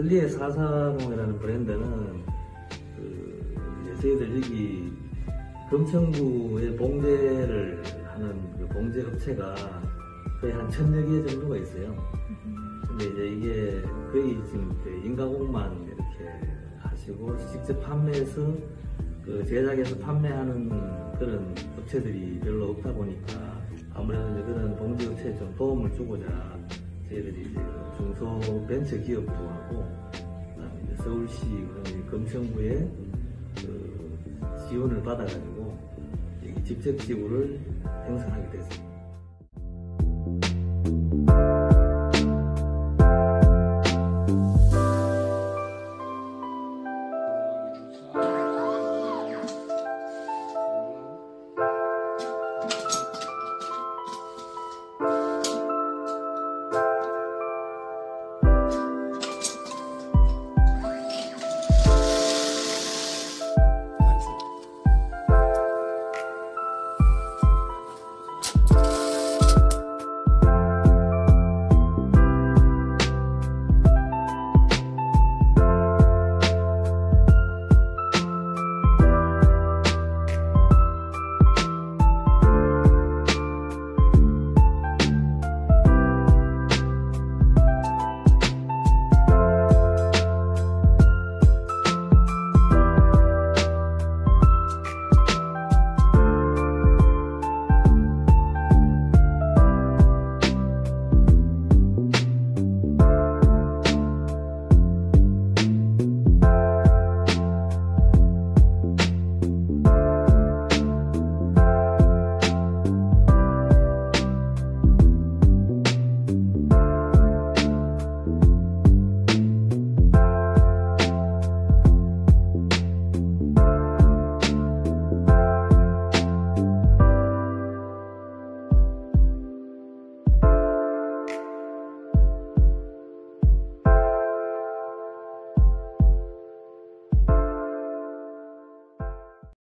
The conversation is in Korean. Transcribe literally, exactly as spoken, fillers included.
젤리의 사사공이라는 브랜드는 그 이제 저희들 여기 금천구의 봉제를 하는 그 봉제 업체가 거의 한 천여 개 정도가 있어요. 근데 이제 이게 거의 지금 인가공만 이렇게 하시고 직접 판매해서 그 제작해서 판매하는 그런 업체들이 별로 없다 보니까 아무래도 이제 그런 봉제 업체에 좀 도움을 주고자 저희들이 이제 중소벤처기업도 하고 그다음에 이제 서울시 그다음에 금천구의 그 지원을 받아가지고 직접 지구를 형성하게 됐습니다.